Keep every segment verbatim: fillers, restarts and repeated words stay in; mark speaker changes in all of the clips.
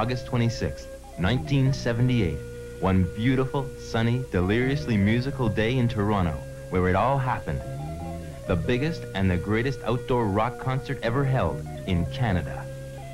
Speaker 1: August twenty-sixth, nineteen seventy-eight, one beautiful, sunny, deliriously musical day in Toronto, where it all happened. The biggest and the greatest outdoor rock concert ever held in Canada.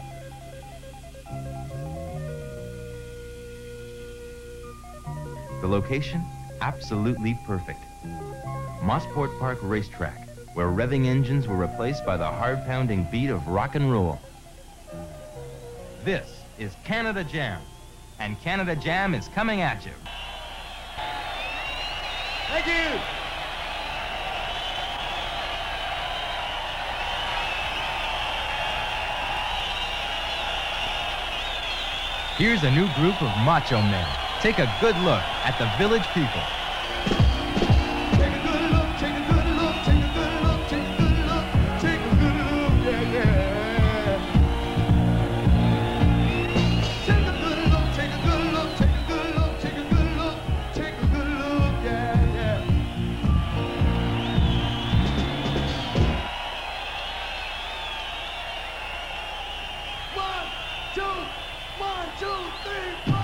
Speaker 1: The location? Absolutely perfect. Mossport Park Racetrack, where revving engines were replaced by the hard-pounding beat of rock and roll. This is Canada Jam, and Canada Jam is coming at you. Thank you! Here's a new group of macho men. Take a good look at the Village People.
Speaker 2: Take a good look, take a good look, take a good look, take a good look, take a good look, yeah, yeah. Take a good look, take a good look, take a good look, take a good look, take a good look, yeah, yeah. One, two, one, two, three, four.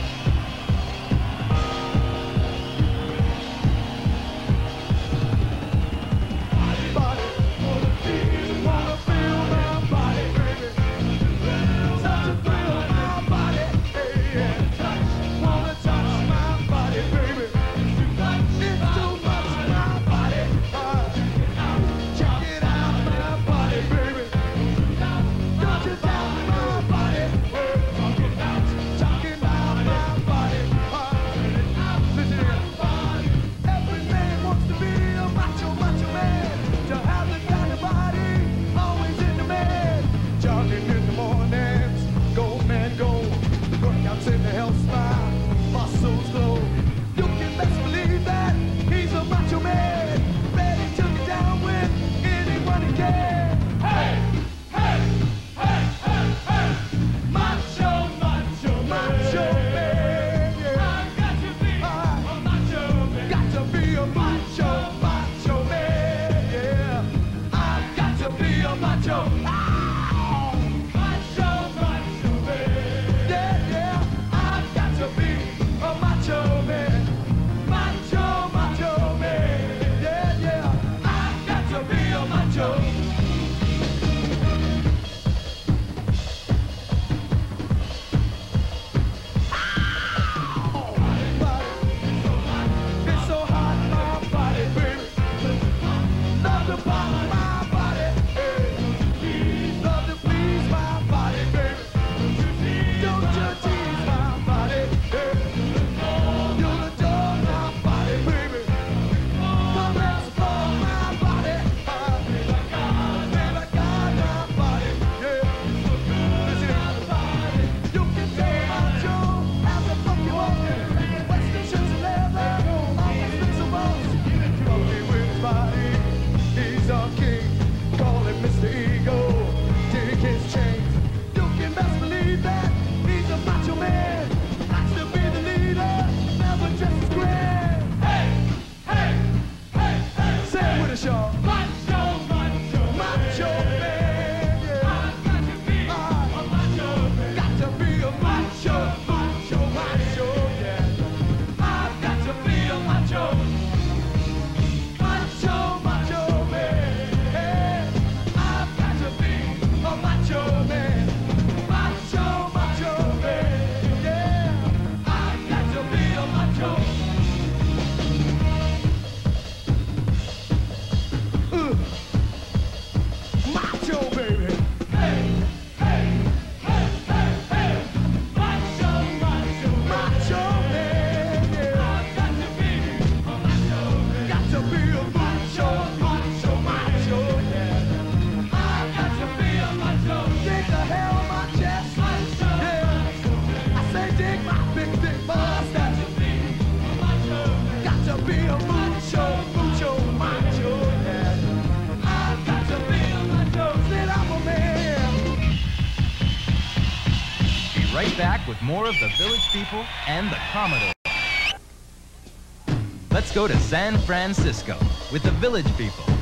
Speaker 1: Right back with more of the Village People and the Commodore. Let's go to San Francisco with the Village People.